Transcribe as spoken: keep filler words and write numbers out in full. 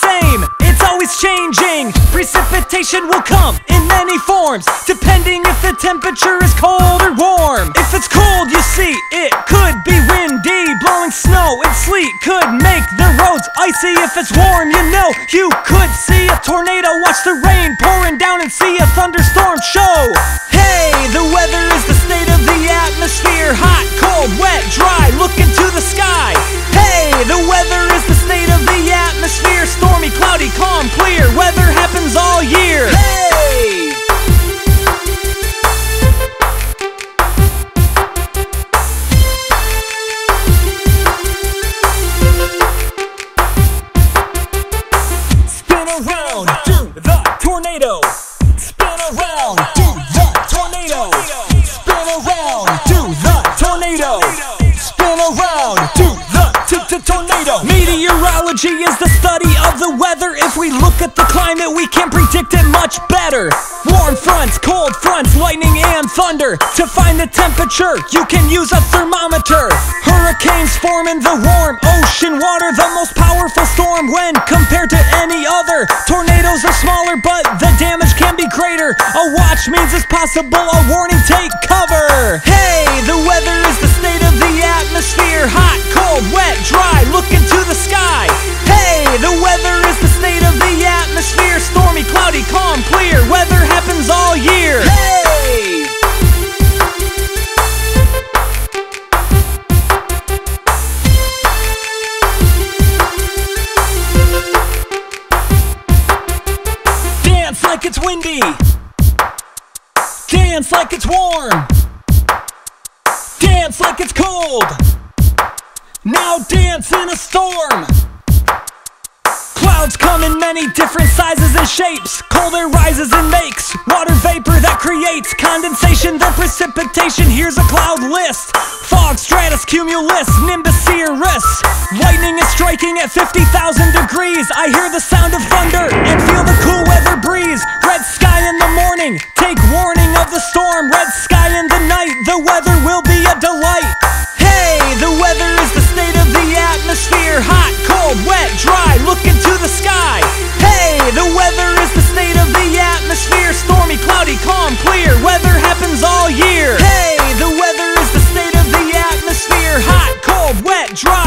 same, it's always changing. Precipitation will come in many forms, depending if the temperature is cold or warm. If it's cold, you see, it could be windy. Blowing snow and sleet could make the roads icy. If it's warm, you know, you could see a tornado. Watch the rain pouring down and see a thunderstorm show. Hey, the weather is the state of the atmosphere. Hot, cold, wet, dry, look into the sky. Hey, the weather is the state of the atmosphere. Stormy, cloudy, calm, clear, weather happens all year. Hey! Spin around, do the tornado. Spin around, do the tornado. Spin around, do the tornado. Spin around, do the tornado. Meteorology is the study of the weather. If we look at the climate, we can predict it much better. Warm fronts, cold fronts, lightning and thunder. To find the temperature, you can use a thermometer. Hurricanes form in the warm ocean water, the most powerful storm when compared to any other. Tornadoes are smaller, but the damage can be greater. A watch means it's possible, a warning, take cover. Hey, the weather is the state of the atmosphere. Hot, cold, wet, dry, look into the sky. Hey, the weather is the state of the atmosphere. Stormy, cloudy, calm, clear, weather happens all year. Hey! Dance like it's windy. Dance like it's warm. Dance like it's cold. Now dance in a storm. Clouds come in many different sizes and shapes. Cold air rises and makes water vapor that creates condensation, then precipitation. Here's a cloud list: fog, stratus, cumulus, nimbus, cirrus. Lightning is striking at fifty thousand degrees. I hear the sound of thunder and feel the cool weather breeze. Red sky in the morning, take warning of the storm. Red sky in the night, the weather will be a delight. Hey, the weather is the state of the atmosphere. Hot, cold, wet, dry, look into the sky. Hey, the weather is the state of the atmosphere. Stormy, cloudy, calm, clear, weather happens all year. Hey, the weather is the state of the atmosphere. Hot, cold, wet, dry.